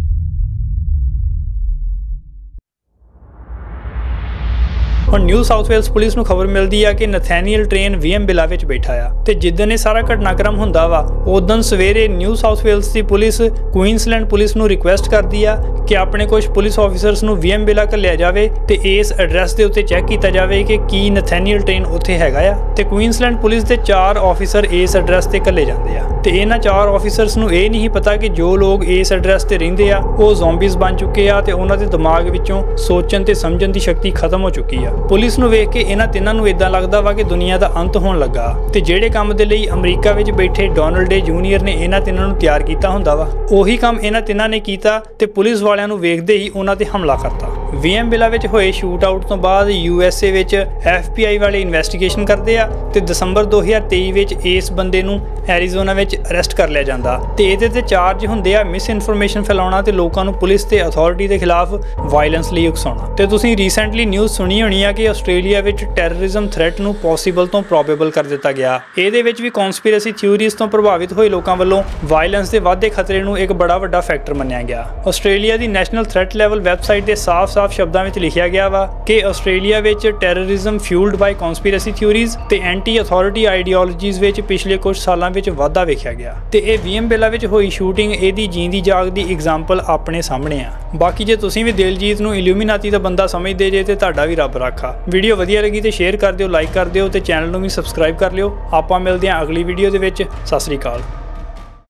ਹੁਣ ਨਿਊ ਸਾਊਥ ਵੇਲਸ ਪੁਲਿਸ ਨੂੰ ਖਬਰ ਮਿਲਦੀ ਆ ਕਿ ਨਥੈਨੀਅਲ ਟ੍ਰੇਨ ਵੀਐਮ-ਬਿਲਾ ਵਿੱਚ ਬੈਠਾ ਆ ਤੇ ਜਿੱਦਣ ਇਹ ਸਾਰਾ ਘਟਨਾਕ੍ਰਮ ਹੁੰਦਾ ਵਾ ਉਦੋਂ ਸਵੇਰੇ ਨਿਊ ਸਾਊਥ ਵੇਲਸ ਦੀ ਪੁਲਿਸ ਕੁਈਨਸਲੈਂਡ ਪੁਲਿਸ ਨੂੰ ਰਿਕੁਐਸਟ ਕਰਦੀ ਆ ਕਿ ਆਪਣੇ ਕੁਝ ਪੁਲਿਸ ਆਫੀਸਰਸ ਨੂੰ ਵੀਐਮ-ਬਿਲਾ ਘੱਲਿਆ ਜਾਵੇ ਤੇ ਇਸ ਐਡਰੈਸ ਦੇ ਉੱਤੇ ਚੈੱਕ ਕੀਤਾ ਜਾਵੇ ਕਿ ਕੀ ਨਥੈਨੀਅਲ ਟ੍ਰੇਨ ਉੱਥੇ ਹੈਗਾ ਆ ਤੇ ਕੁਈਨਸਲੈਂਡ ਪੁਲਿਸ ਦੇ ਚਾਰ ਆਫੀਸਰ ਇਸ ਐਡਰੈਸ ਤੇ ਘੱਲੇ ਜਾਂਦੇ ਆ ਤੇ ਇਹਨਾਂ ਚਾਰ ਆਫੀਸਰਸ ਨੂੰ ਇਹ ਨਹੀਂ ਪਤਾ ਕਿ ਜੋ ਲੋਕ ਇਸ ਐਡਰੈਸ ਤੇ ਰਹਿੰਦੇ ਆ ਉਹ ਜ਼ੋਂਬੀਜ਼ ਬਣ ਚੁੱਕੇ ਆ ਤੇ ਉਹਨਾਂ ਦੇ ਦਿਮਾਗ ਵਿੱਚੋਂ ਸੋਚਣ ਤੇ ਸਮਝਣ ਦੀ ਸ਼ਕਤੀ ਖਤਮ ਹੋ ਚੁੱਕੀ ਆ। ਪੁਲਿਸ ਨੂੰ ਵੇਖ ਕੇ ਇਹਨਾਂ ਤਿੰਨਾਂ ਨੂੰ ਇਦਾਂ ਲੱਗਦਾ ਵਾ ਕਿ ਦੁਨੀਆ ਦਾ ਅੰਤ ਹੋਣ ਲੱਗਾ ਤੇ ਜਿਹੜੇ ਕੰਮ ਦੇ ਲਈ ਅਮਰੀਕਾ ਵਿੱਚ ਬੈਠੇ ਡੋਨਲਡ ਡੇ ਜੂਨੀਅਰ ਨੇ ਇਹਨਾਂ ਤਿੰਨਾਂ ਨੂੰ ਤਿਆਰ ਕੀਤਾ ਹੁੰਦਾ ਵਾ ਉਹੀ ਕੰਮ ਇਹਨਾਂ ਤਿੰਨਾਂ ਨੇ ਕੀਤਾ ਤੇ ਪੁਲਿਸ ਵਾਲਿਆਂ ਨੂੰ ਵੇਖਦੇ ਹੀ ਉਹਨਾਂ ਤੇ ਹਮਲਾ ਕਰਤਾ। ਵੀਐਮ-ਬਿਲਾ ਵਿੱਚ ਹੋਏ ਸ਼ੂਟ ਆਊਟ ਤੋਂ ਬਾਅਦ ਯੂ ਐਸ ਏ ਵਿੱਚ ਐਫ ਬੀ ਆਈ ਵਾਲੇ ਇਨਵੈਸਟੀਗੇਸ਼ਨ ਕਰਦੇ ਆ ਤੇ ਦਸੰਬਰ ਦੋ ਹਜ਼ਾਰ ਤੇਈ ਵਿੱਚ ਇਸ ਬੰਦੇ ਨੂੰ ਐਰੀਜ਼ੋਨਾ ਵਿੱਚ ਅਰੈਸਟ ਕਰ ਲਿਆ ਜਾਂਦਾ ਤੇ ਇਹਦੇ ਤੇ ਚਾਰਜ ਹੁੰਦੇ ਆ ਮਿਸ ਇਨਫੋਰਮੇਸ਼ਨ ਫੈਲਾਉਣਾ ਤੇ ਲੋਕਾਂ ਨੂੰ ਪੁਲਿਸ ਤੇ ਅਥਾਰਟੀ ਦੇ ਖਿਲਾਫ ਵਾਇਲੈਂਸ ਲਈ ਉਕਸਾਉਣਾ। ਤੇ ਤੁਸੀਂ ਰੀਸੈਂਟਲੀ ਨਿਊਜ਼ ਸੁਣੀ ਹੋਣੀ ਆ ਕਿ ਆਸਟ੍ਰੇਲੀਆ ਵਿੱਚ ਟੈਰਰਿਜ਼ਮ ਥ੍ਰੈਟ ਨੂੰ ਪੋਸੀਬਲ ਤੋਂ ਪ੍ਰੋਬੇਬਲ ਕਰ ਦਿੱਤਾ ਗਿਆ। ਇਹਦੇ ਵਿੱਚ ਵੀ ਕਨਸਪੀਰੇਸੀ ਥਿਊਰੀਜ਼ ਤੋਂ ਪ੍ਰਭਾਵਿਤ ਹੋਏ ਲੋਕਾਂ ਵੱਲੋਂ ਵਾਇਲੈਂਸ ਦੇ ਵਾਧੇ ਖਤਰੇ ਨੂੰ ਇੱਕ ਬੜਾ ਵੱਡਾ ਫੈਕਟਰ ਮੰਨਿਆ ਗਿਆ। ਆਸਟ੍ਰੇਲੀਆ ਦੀ ਨੈਸ਼ਨਲ ਥ੍ਰੈਟ ਲੈਵਲ ਵੈਬਸਾਈਟ ਤੇ ਸਾਫ਼-ਸਾਫ਼ ਸ਼ਬਦਾਂ ਵਿੱਚ ਲਿਖਿਆ ਗਿਆ ਵਾ ਕਿ ਆਸਟ੍ਰੇਲੀਆ ਵਿੱਚ terrorism fuelled by conspiracy theories ਤੇ ਐਂਟੀ ਅਥਾਰਟੀ ਆਈਡੀਓਲੋਜੀਜ਼ ਵਿੱਚ ਪਿਛਲੇ ਕੁਝ ਸਾਲਾਂ ਵਿੱਚ ਵਾਧਾ ਵੇਖਿਆ ਗਿਆ ਤੇ ਇਹ ਵੀਐਮ-ਬਿਲਾ ਵਿੱਚ ਹੋਈ ਸ਼ੂਟਿੰਗ ਇਹਦੀ ਜੀਂਦੀ ਜਾਗਦੀ ਐਗਜ਼ਾਮਪਲ ਆਪਣੇ ਸਾਹਮਣੇ ਆ। ਬਾਕੀ ਜੇ ਤੁਸੀਂ ਵੀ ਦਿਲਜੀਤ ਨੂੰ ਇਲੂਮੀਨਾਤੀ ਦਾ ਬੰਦਾ ਸਮਝਦੇ ਜੇ ਤੇ ਤੁਹਾਡਾ ਵੀ ਰੱਬ ਰਾਖਾ। ਵੀਡੀਓ ਵਧੀਆ ਲੱਗੀ ਤੇ ਸ਼ੇਅਰ ਕਰ ਦਿਓ, ਲਾਈਕ ਕਰ ਦਿਓ ਤੇ ਚੈਨਲ ਨੂੰ ਵੀ ਸਬਸਕ੍ਰਾਈਬ ਕਰ ਲਿਓ। ਆਪਾਂ ਮਿਲਦੇ ਹਾਂ ਅਗਲੀ ਵੀਡੀਓ ਦੇ ਵਿੱਚ। ਸਤਿ ਸ੍ਰੀ ਅਕਾਲ।